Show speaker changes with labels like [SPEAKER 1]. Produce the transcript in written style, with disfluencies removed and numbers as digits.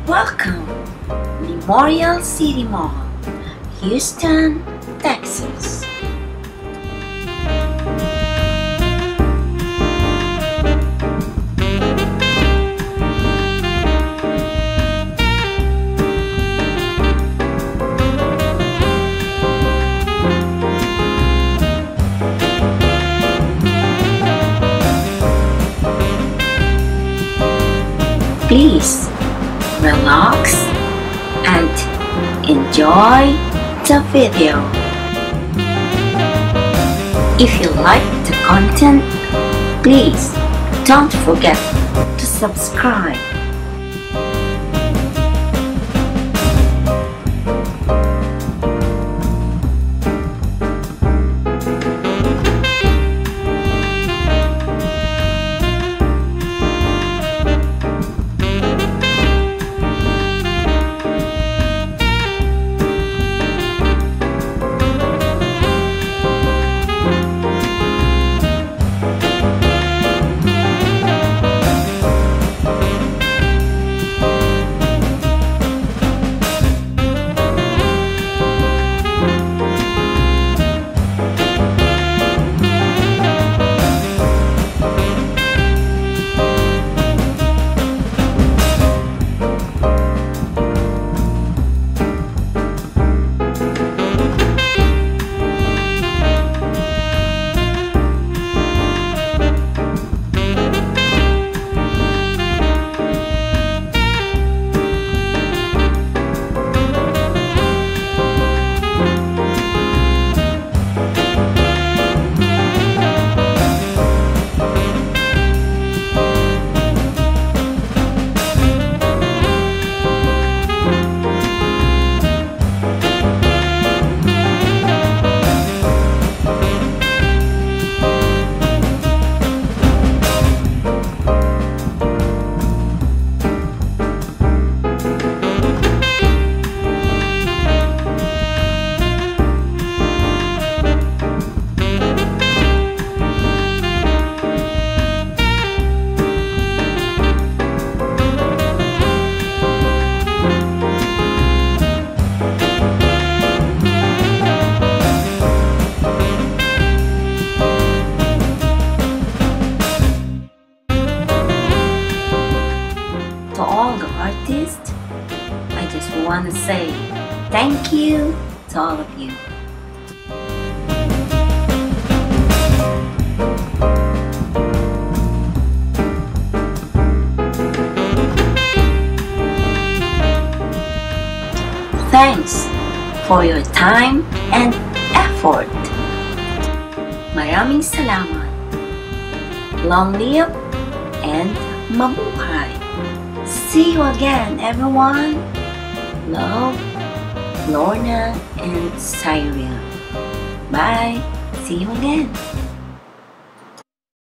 [SPEAKER 1] Welcome, Memorial City Mall, Houston, Texas. Please relax and enjoy the video. If you like the content, please don't forget to subscribe. To all the artists, I just want to say thank you to all of you. Thanks for your time and effort. Maraming salamat. Long live and mabuhay. See you again, everyone. Love, Lorna and Cyril. Bye. See you again.